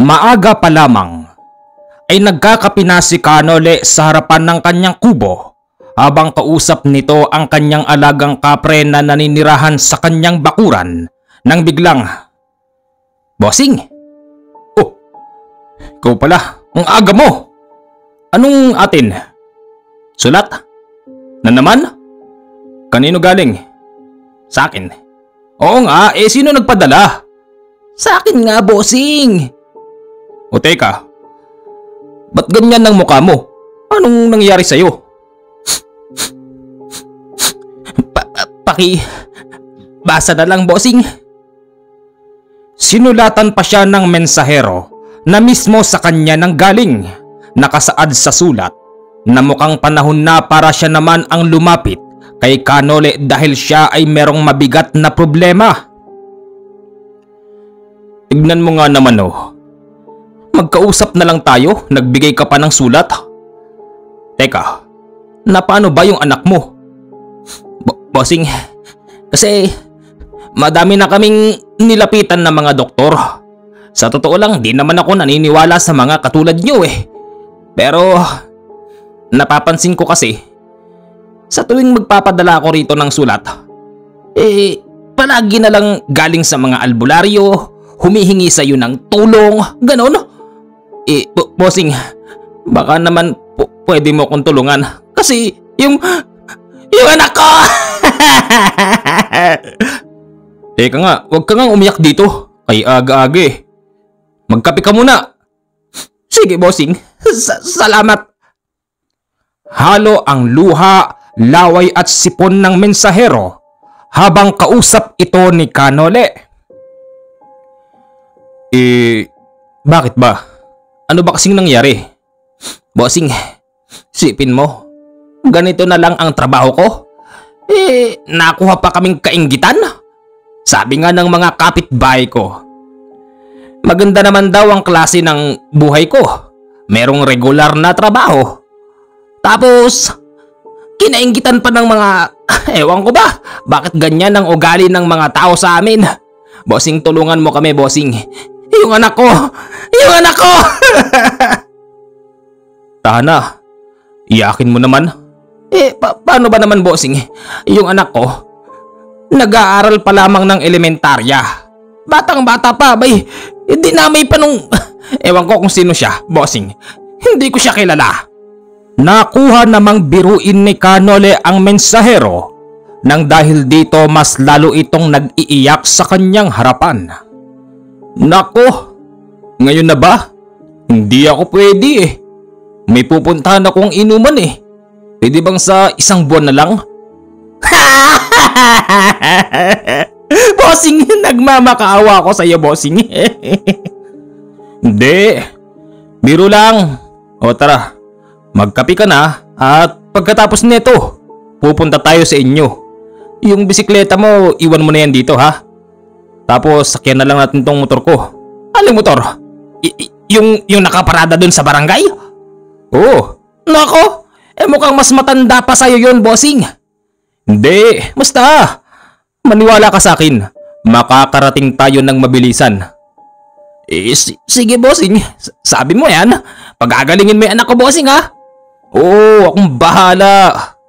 Maaga pa lamang ay nagkakape na si Kanole sa harapan ng kanyang kubo habang kausap nito ang kanyang alagang kapre na naninirahan sa kanyang bakuran nang biglang, "Bossing! Oh, ikaw pala, ang aga mo! Anong atin? Sulat? Na naman? Kanino galing?" "Sa akin." "Oo nga, sino nagpadala?" "Sa akin nga, bossing." "O teka, ba't ganyan ang mukha mo? Anong nangyari sa'yo?" Basa na lang, bossing." Sinulatan pa siya ng mensahero na mismo sa kanya nang galing. Nakasaad sa sulat na mukhang panahon na para siya naman ang lumapit kay Kanole dahil siya ay merong mabigat na problema. "Tignan mo nga naman oh. Magkausap na lang tayo, nagbigay ka pa ng sulat." "Teka, na paano ba yung anak mo?" Bossing, kasi madami na kaming nilapitan ng mga doktor. Sa totoo lang, di naman ako naniniwala sa mga katulad nyo eh. Pero napapansin ko kasi, sa tuwing magpapadala ako rito ng sulat, palagi na lang galing sa mga albularyo, humihingi sa iyo ng tulong, ganon. Bossing, baka naman pwede mo kong tulungan kasi yung anak ko. Teka nga, huwag ka nga umiyak dito. Ay aga-aga eh. Magkape ka muna. Sige, bossing. Salamat. Halo ang luha, laway at sipon ng mensahero habang kausap ito ni Kanole. Bakit ba? Ano ba kasing nangyari? Bossing, sipin mo, ganito na lang ang trabaho ko. Nakuha pa kaming kainggitan. Sabi nga ng mga kapitbahay ko, maganda naman daw ang klase ng buhay ko. Merong regular na trabaho. Tapos, kinainggitan pa ng mga, ewan ko ba, bakit ganyan ang ugali ng mga tao sa amin. Bossing, tulungan mo kami, bossing. Yung anak ko! Yung anak ko! Tana, iyakin mo naman. Paano ba naman, bossing? Yung anak ko, nag-aaral pa lamang ng elementarya. Batang-bata pa, bay. Dinamay pa nung... Ewan ko kung sino siya, bossing. Hindi ko siya kilala. Nakuha namang biruin ni Kanole ang mensahero nang dahil dito mas lalo itong nag-iiyak sa kanyang harapan. Nako, ngayon na ba? Hindi ako pwede eh. May pupuntahan akong inuman eh. Pwede bang sa isang buwan na lang? Bossing, nagmamakaawa ako sa iyo, bossing. Hindi, biro lang. O tara, magkape ka na at pagkatapos nito, pupunta tayo sa inyo. Yung bisikleta mo, iwan mo na yan dito ha. Tapos sakyan na lang natin tong motor ko. Aling motor? Yung nakaparada dun sa barangay? Oo. Nako, mukhang mas matanda pa sa'yo yun, bossing. Hindi, basta maniwala ka sa akin. Makakarating tayo ng mabilisan. Sige, bossing. Sabi mo yan. Pagagalingin mo yung anak ko, bossing ha. Oo, akong bahala.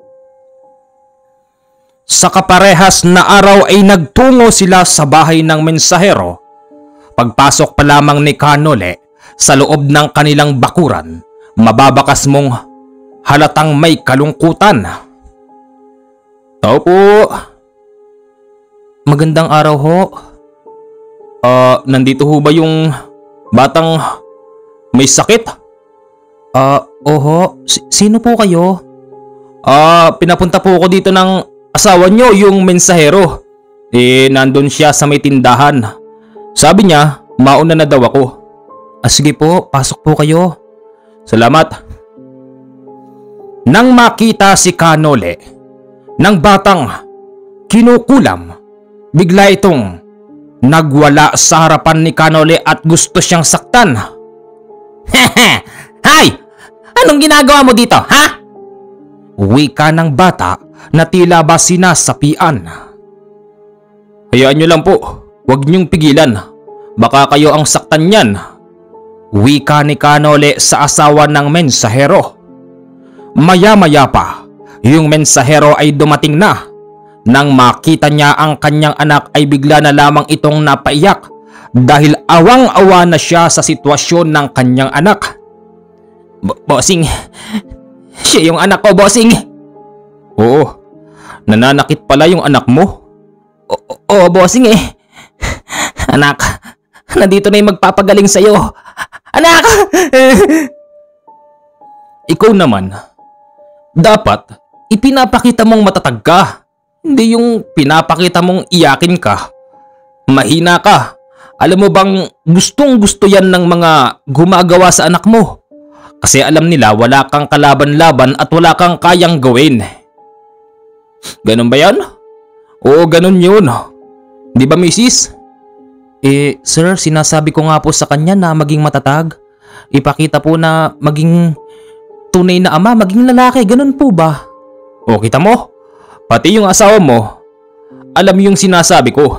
Sa kaparehas na araw ay nagtungo sila sa bahay ng mensahero. Pagpasok pa lamang ni Kanole sa loob ng kanilang bakuran, mababakas mong halatang may kalungkutan. Tao po. Magandang araw ho. Nandito ho ba yung batang may sakit? Oho. Sino po kayo? Pinapunta po ako dito ng asawa nyo, yung mensahero. Nandun siya sa may tindahan. Sabi niya, mauna na daw ako. Sige po, pasok po kayo. Salamat. Nang makita si Kanole ng batang kinukulam, bigla itong nagwala sa harapan ni Kanole at gusto siyang saktan. Hay! Anong ginagawa mo dito, ha? Wika ng bata na tila ba sinasapian. Hayaan nyo lang po, huwag nyong pigilan. Baka kayo ang saktan niyan. Wika ni Kanole sa asawa ng mensahero. Maya-maya pa, yung mensahero ay dumating na. Nang makita niya ang kanyang anak ay bigla na lamang itong napaiyak dahil awang-awa na siya sa sitwasyon ng kanyang anak. Bossing, siya yung anak ko, bossing. Oo, nananakit pala yung anak mo. Oo, bossing eh. Anak, nandito na yung magpapagaling sa'yo. Anak! Ikaw naman, dapat ipinapakita mong matatag ka. Hindi yung pinapakita mong iyakin ka. Mahina ka. Alam mo bang gustong gusto yan ng mga gumagawa sa anak mo? Kasi alam nila wala kang kalaban-laban at wala kang kayang gawin. Ganun ba yan? Oo, ganun yun. Di ba, misis? Sir, sinasabi ko nga po sa kanya na maging matatag. Ipakita po na maging tunay na ama, maging lalaki. Ganun po ba? O, kita mo? Pati yung asawa mo, alam yung sinasabi ko.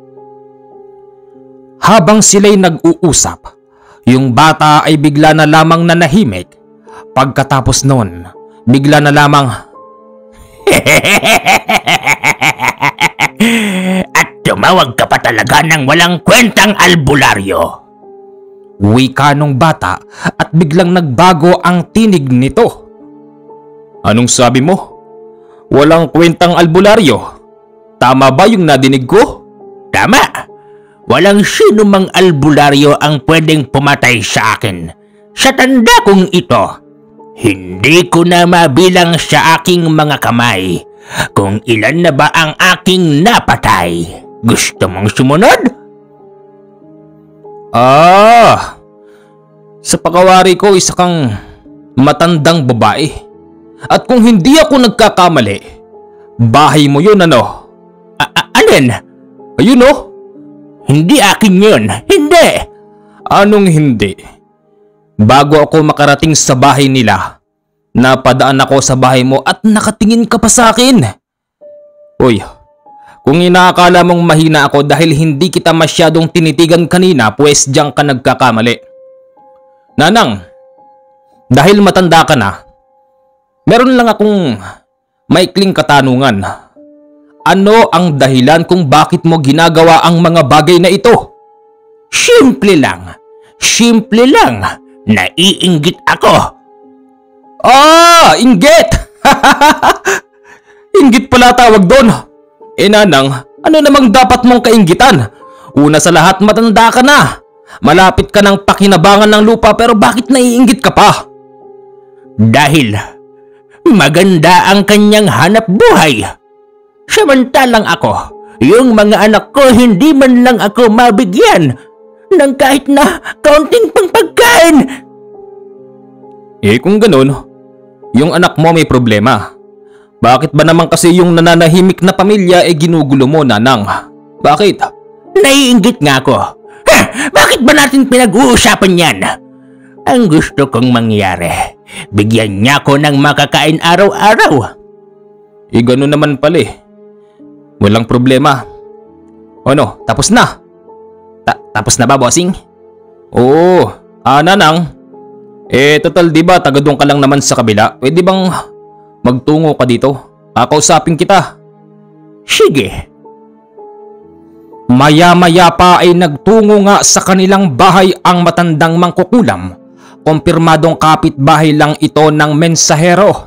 Habang sila'y nag-uusap, yung bata ay bigla na lamang nanahimik. Pagkatapos nun, bigla na lamang At tumawag ka pa talaga ng walang kwentang albularyo. wika nung bata at biglang nagbago ang tinig nito. Anong sabi mo? Walang kwentang albularyo? Tama ba yung nadinig ko? Tama. Walang sino mang albularyo ang pwedeng pumatay sa akin. Sa tanda kong ito, hindi ko na mabilang sa aking mga kamay kung ilan na ba ang aking napatay. Gusto mong sumunod? Sa pakawari ko isa kang matandang babae. At kung hindi ako nagkakamali, bahay mo yun ano? Alin? Ayun oh. Hindi akin yun. Hindi. Anong hindi? Bago ako makarating sa bahay nila, napadaan ako sa bahay mo at nakatingin ka pa sa akin. Uy, kung inaakala mong mahina ako dahil hindi kita masyadong tinitigan kanina, pues diyan ka nagkakamali. Nanang, dahil matanda ka na, meron lang akong maikling katanungan. Ano ang dahilan kung bakit mo ginagawa ang mga bagay na ito? Simple lang. Simple lang. Naiinggit ako. Inggit! Inggit pala tawag doon. Nanang, ano namang dapat mong kainggitan? Una sa lahat, matanda ka na. Malapit ka ng pakinabangan ng lupa pero bakit naiinggit ka pa? Dahil maganda ang kanyang hanap buhay. Samantalang ako, yung mga anak ko hindi man lang ako mabigyan ng kahit na kaunting pang pagkain. Kung ganun, yung anak mo may problema. Bakit ba naman kasi yung nananahimik na pamilya ginugulo mo, Nanang? Bakit? Naiinggit nga ako. Bakit ba natin pinag-uusapan yan? Ang gusto kong mangyari, bigyan niya ko ng makakain araw-araw. Ganun naman pala Walang problema. Ano, tapos na? Tapos na ba, bossing? Oo, Nanang. Total diba taga doon ka lang naman sa kabila? Pwede bang magtungo ka dito? Kakausapin kita. Sige. Maya-maya pa ay nagtungo nga sa kanilang bahay ang matandang mangkukulam. Kumpirmadong kapitbahay lang ito ng mensahero.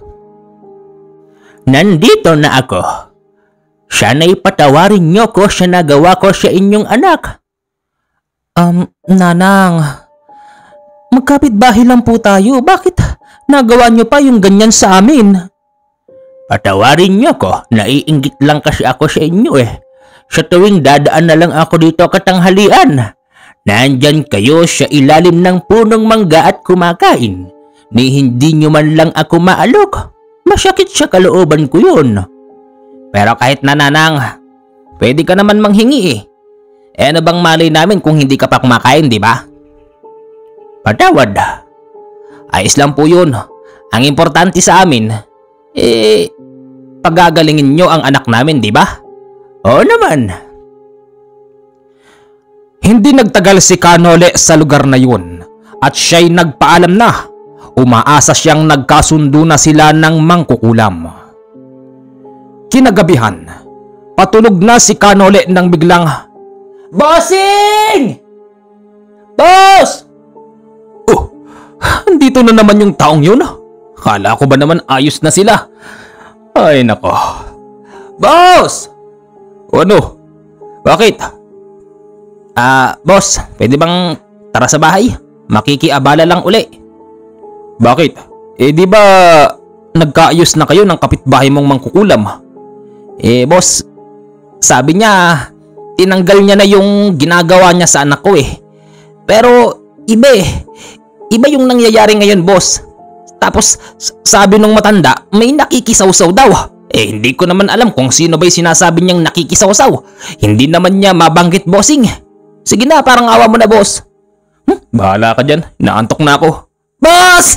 Nandito na ako. Sana'y patawarin niyo ko sa nagawa ko sa inyong anak. Nanang, magkapitbahay lang po tayo. Bakit nagawa niyo pa yung ganyan sa amin? Patawarin niyo ko, naiinggit lang kasi ako sa inyo Sa tuwing dadaan na lang ako dito katanghalian, nandyan kayo sa ilalim ng punong mangga at kumakain. Ni hindi niyo man lang ako maalok. Masakit sa kalooban ko yun. Pero kahit na, Nanang, pwede ka naman manghingi ano bang malay namin kung hindi ka pa kumakain, di ba? Patawad. Ayos lang po yun. Ang importante sa amin, pagagalingin nyo ang anak namin, di ba? Oo naman. Hindi nagtagal si Kanole sa lugar na yun at siya'y nagpaalam na. Umaasa siyang nagkasundo na sila ng mangkukulam. Kinagabihan, patulog na si Kanole nang biglang, "Bossing! Boss!" Oh, andito na naman yung taong yun. Kala ko ba naman ayos na sila? Ay nako. "Boss! O ano? Bakit?" Boss, pwede bang tara sa bahay? Makikiabala lang uli." "Bakit? Di ba nagkaayos na kayo ng kapitbahay mong mangkukulam?" Boss, sabi niya tinanggal niya na yung ginagawa niya sa anak ko eh. Pero iba yung nangyayari ngayon, boss. Tapos sabi nung matanda may nakikisawsaw daw. Hindi ko naman alam kung sino ba'y sinasabi niyang nakikisawsaw. Hindi naman niya mabanggit, bossing. Sige na, parang awa mo na, boss. Bahala ka dyan, inaantok na ako. Boss!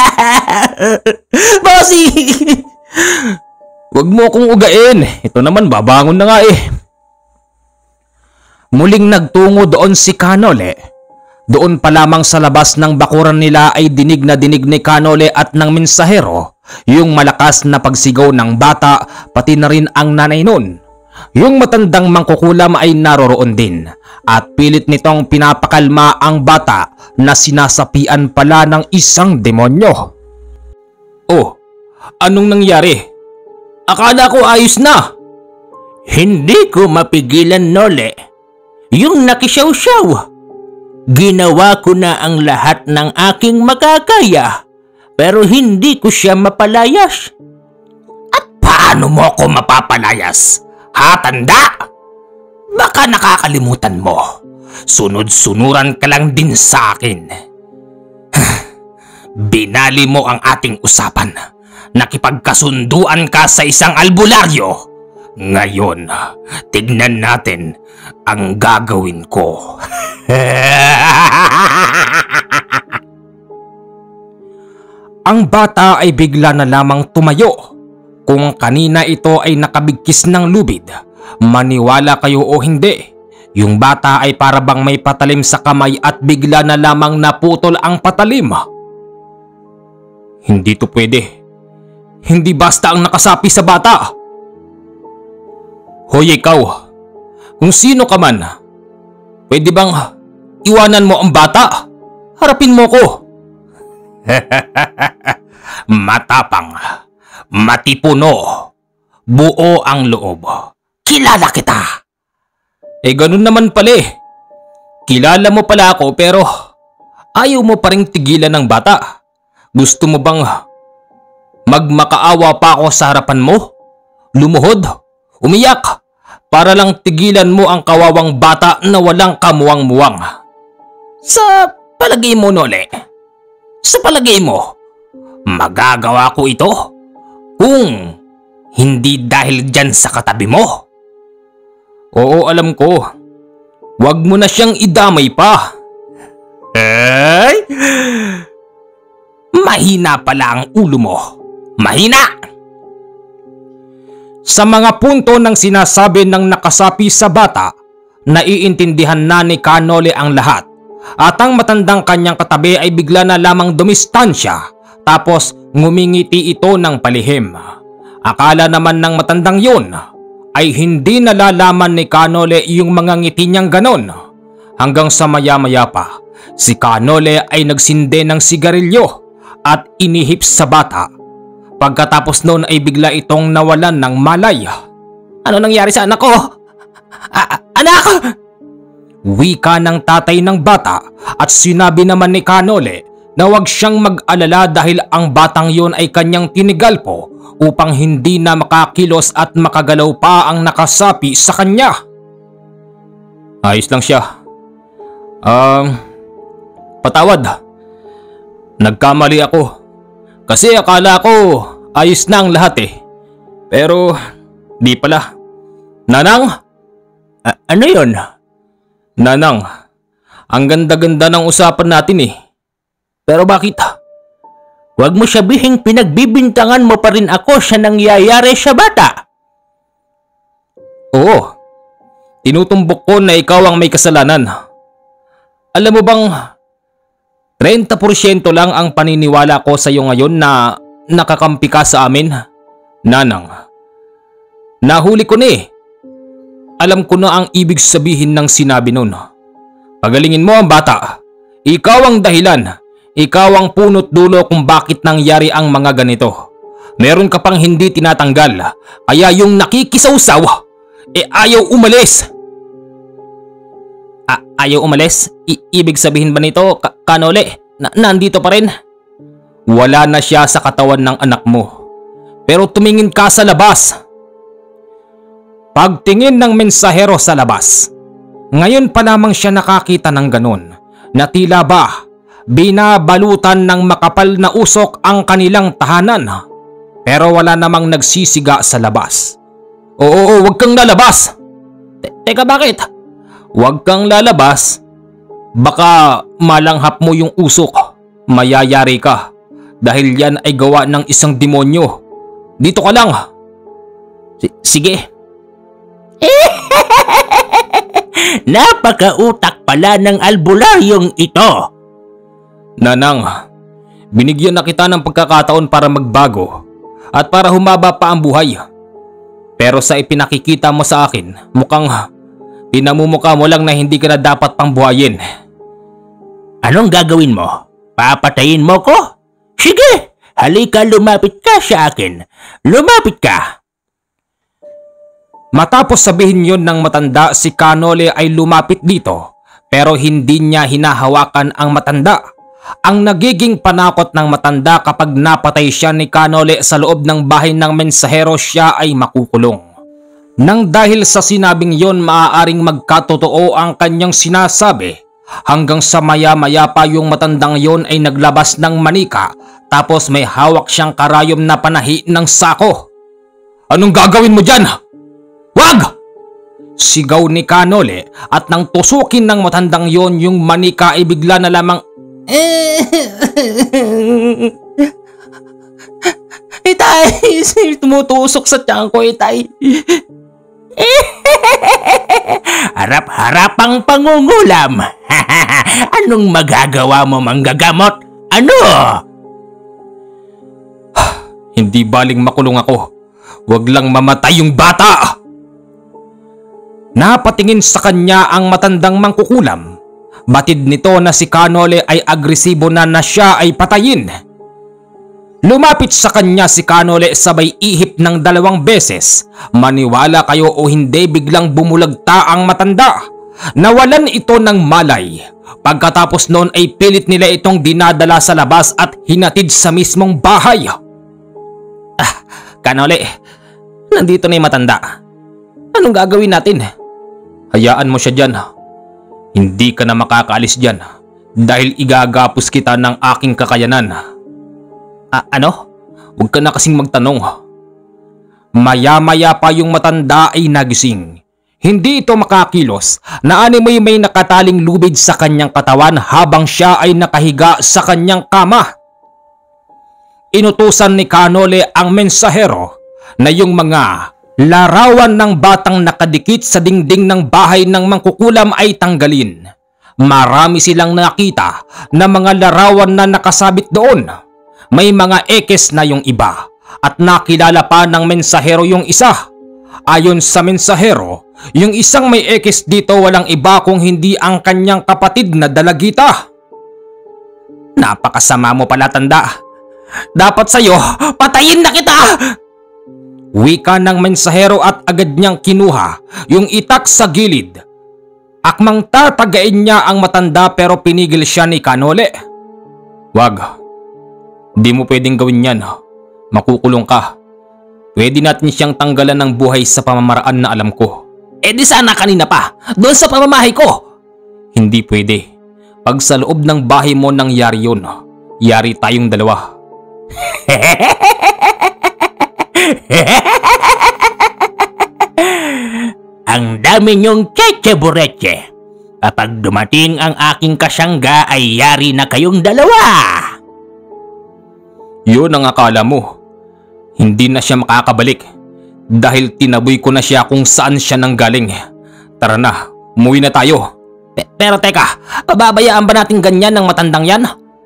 Bossing! Huwag mo akong ugain. Ito naman, babangon na nga eh. Muling nagtungo doon si Kanole. Doon pa lamang sa labas ng bakuran nila ay dinig na dinig ni Kanole at ng mensahero yung malakas na pagsigaw ng bata, pati na rin ang nanay nun. Yung matandang mangkukulam ay naroroon din at pilit nitong pinapakalma ang bata na sinasapian pala ng isang demonyo. "Oh, anong nangyari? Akala ko ayos na." "Hindi ko mapigilan, Nole. Yung nakisyaw-syaw. Ginawa ko na ang lahat ng aking makakaya, pero hindi ko siya mapalayas." "At paano mo ako mapapalayas? Ha, tanda? Baka nakakalimutan mo. Sunod-sunuran ka lang din sa akin. Binali mo ang ating usapan. Nakipagkasunduan ka sa isang albularyo. Ngayon, tignan natin ang gagawin ko." Ang bata ay bigla na lamang tumayo. Kung kanina ito ay nakabigkis ng lubid, maniwala kayo o hindi, yung bata ay parabang may patalim sa kamay at bigla na lamang naputol ang patalim. Hindi to pwede. Hindi basta ang nakasapi sa bata. "Hoy ikaw, kung sino ka man, pwede bang iwanan mo ang bata? Harapin mo ko." "Matapang, matipuno, buo ang loob. Kilala kita." Ganun naman pala eh. Kilala mo pala ako pero ayaw mo pa ring tigilan ng bata. Gusto mo bang magmakaawa pa ako sa harapan mo? Lumuhod, umiyak, para lang tigilan mo ang kawawang bata na walang kamuwang-muwang. Sa palagay mo, Nole? Sa palagay mo, magagawa ko ito kung hindi dahil dyan sa katabi mo? Oo, alam ko. Huwag mo na siyang idamay pa. Ay! Mahina pala ang ulo mo. Mahina! Sa mga punto ng sinasabi ng nakasapi sa bata, naiintindihan na ni Kanole ang lahat. At ang matandang kanyang katabi ay bigla na lamang dumistansya, tapos ngumingiti ito ng palihim. Akala naman ng matandang yun ay hindi nalalaman ni Kanole yung mga ngiti niyang ganon. Hanggang sa maya-maya pa, si Kanole ay nagsinde ng sigarilyo at inihip sa bata. Pagkatapos noon ay bigla itong nawalan ng malay. "Ano nangyari sa anak ko? Anak!" Wika ng tatay ng bata at sinabi naman ni Kanole na huwag siyang mag-alala dahil ang batang yon ay kanyang tinigalpo upang hindi na makakilos at makagalaw pa ang nakasapi sa kanya. Ayos lang siya. Patawad. Nagkamali ako. Kasi akala ko ayos na ang lahat eh. Pero di pala. Nanang? Ano yon? Nanang, ang ganda-ganda ng usapan natin eh. Pero bakit? Huwag mo sabihing pinagbibintangan mo pa rin ako sa nangyayari sa bata. Oo, tinutumbok ko na ikaw ang may kasalanan. Alam mo bang 30% lang ang paniniwala ko sa iyo ngayon na nakakampi ka sa amin. Nanang, nahuli ko na eh. Alam ko na ang ibig sabihin ng sinabi nun. Pagalingin mo ang bata. Ikaw ang dahilan. Ikaw ang punot dulo kung bakit nangyari ang mga ganito. Meron ka pang hindi tinatanggal. Kaya yung nakikisawsaw, ayaw umalis. Ayaw umalis? Ibig sabihin ba nito, Kanole, nandito pa rin? Wala na siya sa katawan ng anak mo. Pero tumingin ka sa labas. Pagtingin ng mensahero sa labas, ngayon pa lamang siya nakakita ng ganon, na tila ba binabalutan ng makapal na usok ang kanilang tahanan, pero wala namang nagsisiga sa labas. Oo, wag kang lalabas. Teka, bakit? Wag kang lalabas. Baka malanghap mo yung usok. Mayayari ka. Dahil yan ay gawa ng isang demonyo. Dito ka lang. Sige. Napakautak pala ng albularyong ito. Nanang, binigyan na kita ng pagkakataon para magbago at para humaba pa ang buhay. Pero sa ipinakikita mo sa akin, mukhang pinamumukha mo lang na hindi ka na dapat pang buhayin. Anong gagawin mo? Papatayin mo ko? Sige, halika, lumapit ka sa akin. Lumapit ka. Matapos sabihin yon ng matanda, si Kanole ay lumapit dito, pero hindi niya hinahawakan ang matanda. Ang nagiging panakot ng matanda kapag napatay siya ni Kanole sa loob ng bahay ng mensahero, siya ay makukulong. Nang dahil sa sinabing yon, maaaring magkatotoo ang kanyang sinasabi, hanggang sa maya-maya pa yung matandang yon ay naglabas ng manika, tapos may hawak siyang karayom na panahi ng sako. Anong gagawin mo dyan? Wag! Sigaw ni Kanole, at nang tusukin ng matandang yon yung manika ay bigla na lamang Itay, tumutusok sa tiyan ko, itay. Harap-harapang pangungulam. Anong magagawa mo, manggagamot? Ano? Hindi baling makulong ako. Wag lang mamatay yung bata. Napatingin sa kanya ang matandang mangkukulam. Batid nito na si Kanole ay agresibo na siya ay patayin. Lumapit sa kanya si Kanole sabay ihip ng 2 beses. Maniwala kayo o hindi, biglang bumulagta ang matanda. Nawalan ito ng malay. Pagkatapos noon ay pilit nila itong dinadala sa labas at hinatid sa mismong bahay. Kanole, nandito na yung matanda. Anong gagawin natin? Hayaan mo siya dyan. Hindi ka na makakaalis dyan dahil igagapos kita ng aking kakayanan. Ano? Huwag ka na kasing magtanong. Maya-maya pa yung matanda ay nagising. Hindi ito makakilos na animoy may nakataling lubid sa kanyang katawan habang siya ay nakahiga sa kanyang kama. Inutusan ni Kanole ang mensahero na yung mga larawan ng batang nakadikit sa dingding ng bahay ng mangkukulam ay tanggalin. Marami silang nakita na mga larawan na nakasabit doon. May mga ekes na yung iba at nakilala pa ng mensahero yung isa. Ayon sa mensahero, yung isang may ekes dito walang iba kung hindi ang kanyang kapatid na dalagita. Napakasama mo pala, tanda. Dapat sa'yo, patayin na kita! Wika ng mensahero at agad niyang kinuha yung itak sa gilid. Akmang tatagain niya ang matanda pero pinigil siya ni Kanole. Wag. Di mo pwedeng gawin yan. Makukulong ka. Pwede natin siyang tanggalan ng buhay sa pamamaraan na alam ko. Di sana kanina pa. Doon sa pamamahay ko. Hindi pwede. Pag sa loob ng bahay mo nangyari yun, yari tayong dalawa. Ang dami niyong cheche-bureche. Kapag dumating ang aking kasangga ay yari na kayong dalawa. Yun ang akala mo. Hindi na siya makakabalik dahil tinaboy ko na siya kung saan siya nanggaling. Tara na, umuwi na tayo. Pero teka, pababayaan ba natin ganyan ng matandang yan?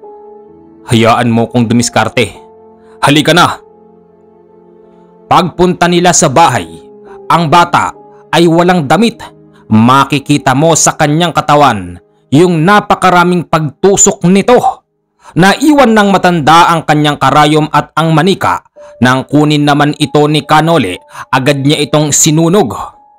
Hayaan mo kong dumiskarte. Halika na! Pagpunta nila sa bahay, ang bata ay walang damit. Makikita mo sa kanyang katawan yung napakaraming pagtusok nito. Naiwan ng matanda ang kanyang karayom at ang manika. Nang kunin naman ito ni Kanole, agad niya itong sinunog.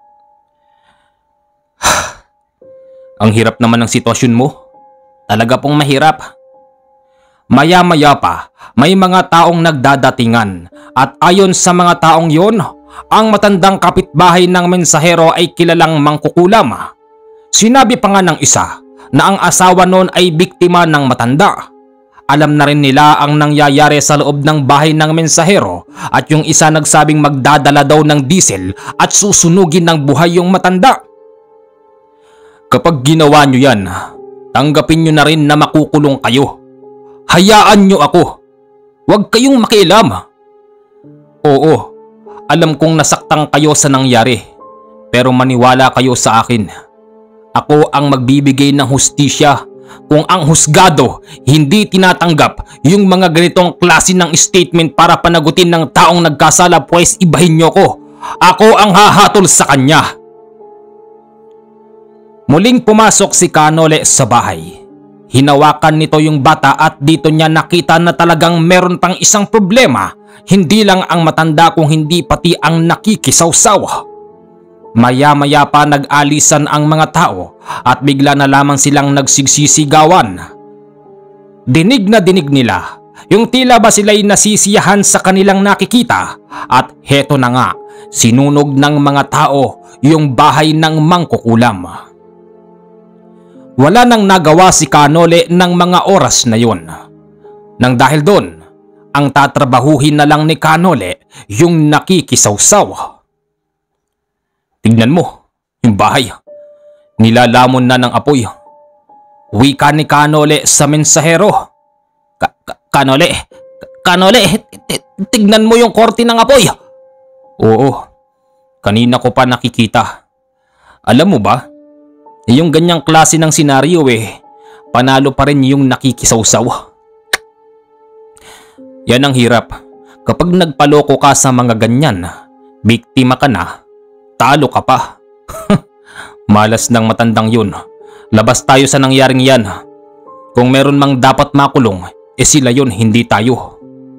Ang hirap naman ng sitwasyon mo. Talaga pong mahirap. Maya-maya pa, may mga taong nagdadatingan at ayon sa mga taong yon, ang matandang kapitbahay ng mensahero ay kilalang mangkukulam. Sinabi pa nga ng isa na ang asawa noon ay biktima ng matanda. Alam na rin nila ang nangyayari sa loob ng bahay ng mensahero at yung isa nagsabing magdadala daw ng diesel at susunugin ng buhay yung matanda. Kapag ginawa nyo yan, tanggapin nyo na rin na makukulong kayo. Hayaan nyo ako. Huwag kayong makialam. Oo, alam kong nasaktan kayo sa nangyari. Pero maniwala kayo sa akin. Ako ang magbibigay ng hustisya kung ang husgado hindi tinatanggap yung mga ganitong klase ng statement para panagutin ng taong nagkasala, pues ibahin nyo ko. Ako ang hahatol sa kanya. Muling pumasok si Kanole sa bahay. Hinawakan nito yung bata at dito niya nakita na talagang meron pang isang problema. Hindi lang ang matanda kung hindi pati ang nakikisawsaw. Maya-maya pa nag-alisan ang mga tao at bigla na lamang silang nagsigsisigawan. Dinig na dinig nila yung tila ba sila'y nasisiyahan sa kanilang nakikita at heto na nga, sinunog ng mga tao yung bahay ng mangkukulam. Wala nang nagawa si Kanole ng mga oras na yun. Nang dahil doon, ang tatrabahuhin na lang ni Kanole yung nakikisawsaw. Tignan mo, yung bahay. Nilalamon na ng apoy. Wika ni Kanole sa mensahero. Kanole, tignan mo yung korte ng apoy. Oo, kanina ko pa nakikita. Alam mo ba, yung ganyang klase ng senaryo panalo pa rin yung nakikisawsaw. Yan ang hirap. Kapag nagpaloko ka sa mga ganyan, biktima ka na, talo ka pa. Malas ng matandang yun. Labas tayo sa nangyaring yan. Kung meron mang dapat makulong, sila yun, hindi tayo.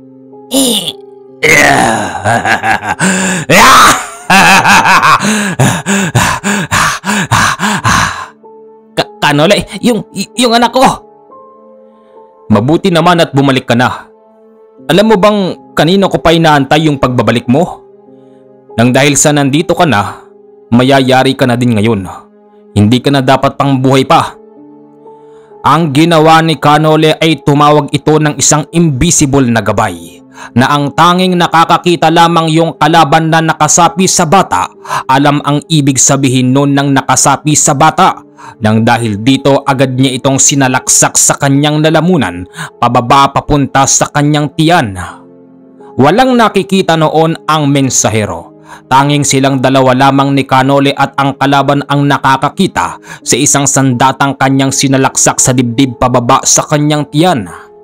Kanole, yung anak ko. Mabuti naman at bumalik ka na. Alam mo bang kanino ko pa inaantay yung pagbabalik mo? Nang dahil sa nandito ka na, mayayari ka na din ngayon. Hindi ka na dapat pang buhay pa. Ang ginawa ni Kanole ay tumawag ito ng isang invisible na gabay na ang tanging nakakakita lamang yung kalaban na nakasapi sa bata. Alam ang ibig sabihin nun ng nakasapi sa bata. Nang dahil dito agad niya itong sinalaksak sa kanyang lalamunan pababa papunta sa kanyang tiyan. Walang nakikita noon ang mensahero. Tanging silang dalawa lamang ni Kanole at ang kalaban ang nakakakita sa isang sandatang kanyang sinalaksak sa dibdib pababa sa kanyang tiyan.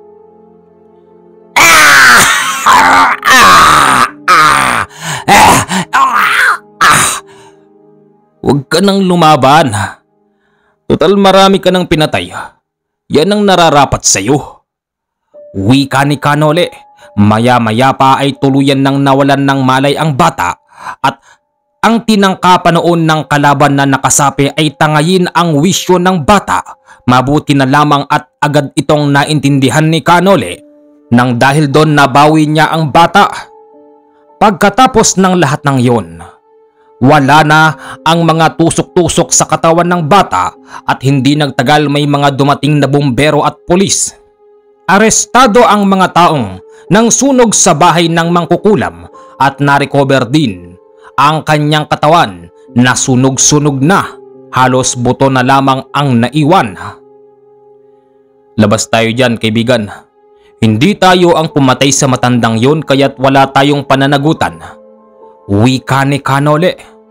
Huwag ka nang lumaban. Total marami ka nang pinatay. Yan ang nararapat sa'yo. Wika ni Kanole. Maya-maya pa ay tuluyan nang nawalan ng malay ang bata at ang tinangkapan noon ng kalaban na nakasapi ay tangayin ang wisyo ng bata. Mabuti na lamang at agad itong naintindihan ni Kanole. Nang dahil doon nabawi niya ang bata. Pagkatapos ng lahat ng yon, wala na ang mga tusok-tusok sa katawan ng bata at hindi nagtagal may mga dumating na bumbero at pulis. Arestado ang mga taong nang sunog sa bahay ng mangkukulam at narecover din ang kanyang katawan na sunog-sunog na. Halos buto na lamang ang naiwan. Labas tayo dyan, kaibigan. Hindi tayo ang pumatay sa matandang yon kaya't wala tayong pananagutan. Wika ni Kanole.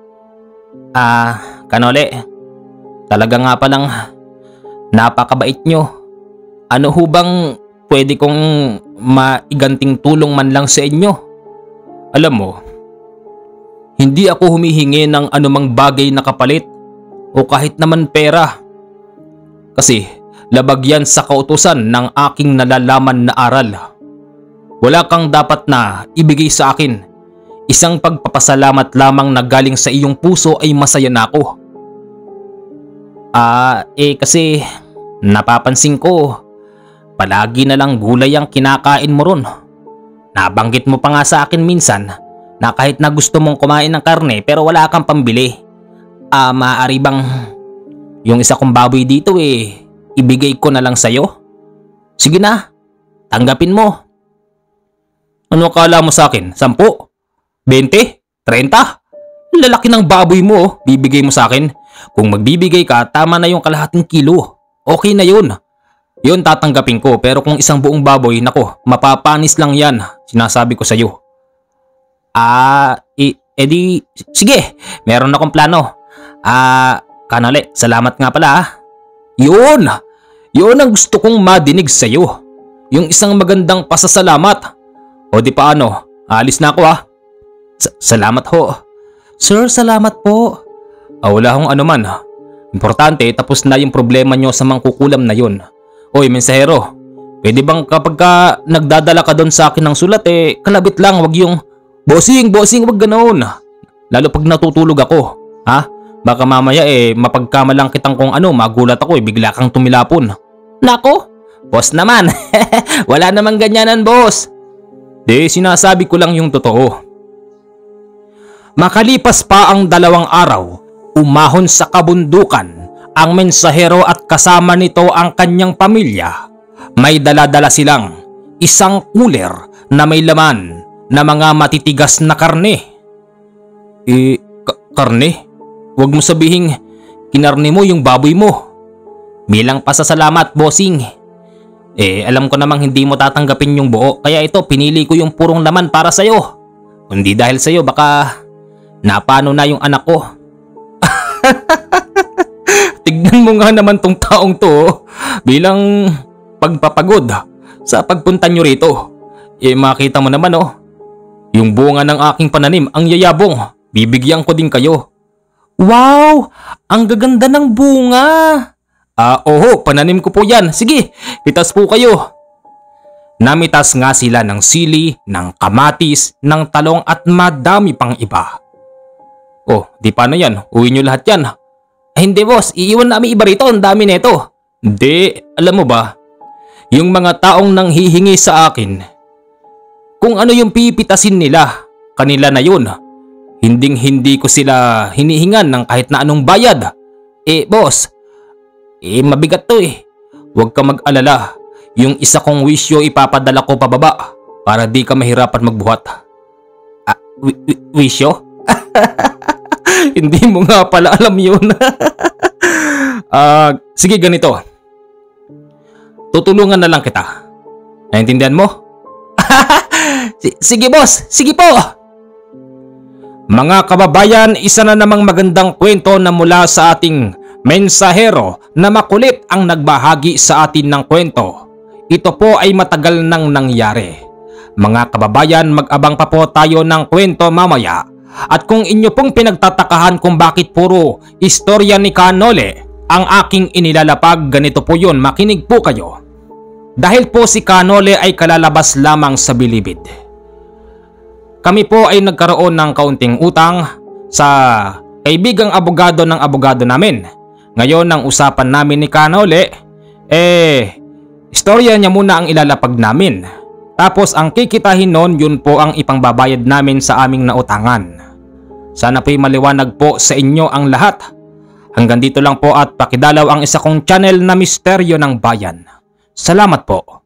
Kanole, talaga nga palang napakabait nyo. Ano ho bang pwede kong maiganting tulong man lang sa inyo. Alam mo, hindi ako humihingi ng anumang bagay na kapalit o kahit naman pera. Kasi labag yan sa kautusan ng aking nalalaman na aral. Wala kang dapat na ibigay sa akin. Isang pagpapasalamat lamang na galing sa iyong puso ay masaya na ako. Kasi napapansin ko, palagi na lang gulay ang kinakain mo ron. Nabanggit mo pa nga sa akin minsan na kahit na gusto mong kumain ng karne pero wala kang pambili. Maaari bang yung isa kong baboy dito ibigay ko na lang sa'yo? Sige na, tanggapin mo. Ano akala mo sa akin? 10? 20? 30? Lalaki ng baboy mo, bibigay mo sa akin. Kung magbibigay ka, tama na yung kalahating kilo. Okay na yun. Yun tatanggapin ko, pero kung isang buong baboy, nako, mapapanis lang yan. Sinasabi ko sa'yo. Edi, sige, meron akong plano. Kanale, salamat nga pala. Yun ang gusto kong madinig sa'yo. Yung isang magandang pasasalamat. O di paano, alis na ako Salamat ho. Sir, salamat po. Wala akong anuman. Importante, tapos na yung problema nyo sa mangkukulam na yun. Oy, mensahero, pwede bang kapag nagdadala ka doon sa akin ng sulat kalabit lang, wag yung bossing, wag ganoon. Lalo pag natutulog ako, ha? Baka mamaya mapagkamalang kitang kung magulat ako bigla kang tumilapon. Nako, boss naman. Wala namang ganyanan, boss. Di, sinasabi ko lang yung totoo. Makalipas pa ang 2 araw, umahon sa kabundukan ang mensahero at kasama nito ang kanyang pamilya. May dala-dala silang isang cooler na may laman na mga matitigas na karne. Karne? Huwag mo sabihing kinarne mo yung baboy mo. Bilang pasasalamat, bossing. Alam ko namang hindi mo tatanggapin yung buo, kaya ito pinili ko yung purong laman para sa'yo. Kundi dahil sa'yo baka napano na yung anak ko. Tignan mo nga naman tong taong to bilang pagpapagod sa pagpunta nyo rito. Makita mo naman yung bunga ng aking pananim ang yayabong. Bibigyan ko din kayo. Wow! Ang gaganda ng bunga! Oho, pananim ko po yan. Sige, pitas po kayo. Namitas nga sila ng sili, ng kamatis, ng talong at madami pang iba. Di paano yan? Uwi nyo lahat yan. Hindi boss, iiwan namin iba rito. Ang dami neto. Hindi, alam mo ba? Yung mga taong nanghihingi sa akin, kung ano yung pipitasin nila, kanila na yun. Hinding-hindi ko sila hinihingan ng kahit na anong bayad. Boss, mabigat to Huwag ka mag-alala. Yung isa kong wisyo ipapadala ko pababa para di ka mahirapan magbuhat. Wisyo? Hindi mo nga pala alam yun. Sige, ganito. Tutulungan na lang kita. Naintindihan mo? Sige boss, sige po. Mga kababayan, isa na namang magandang kwento na mula sa ating mensahero na makulit ang nagbahagi sa atin ng kwento. Ito po ay matagal nang nangyari. Mga kababayan, mag-abang pa po tayo ng kwento mamaya. At kung inyo pong pinagtatakahan kung bakit puro istorya ni Kanole ang aking inilalapag, ganito po yun, makinig po kayo. Dahil po si Kanole ay kalalabas lamang sa bilibid. Kami po ay nagkaroon ng kaunting utang sa kaibigang abogado ng abogado namin. Ngayon ang usapan namin ni Kanole, istorya niya muna ang ilalapag namin. Tapos ang kikitahin nun, yun po ang ipangbabayad namin sa aming nautangan. Sana po'y maliwanag po sa inyo ang lahat. Hanggang dito lang po at pakidalaw ang isa kong channel na Misteryo ng Bayan. Salamat po.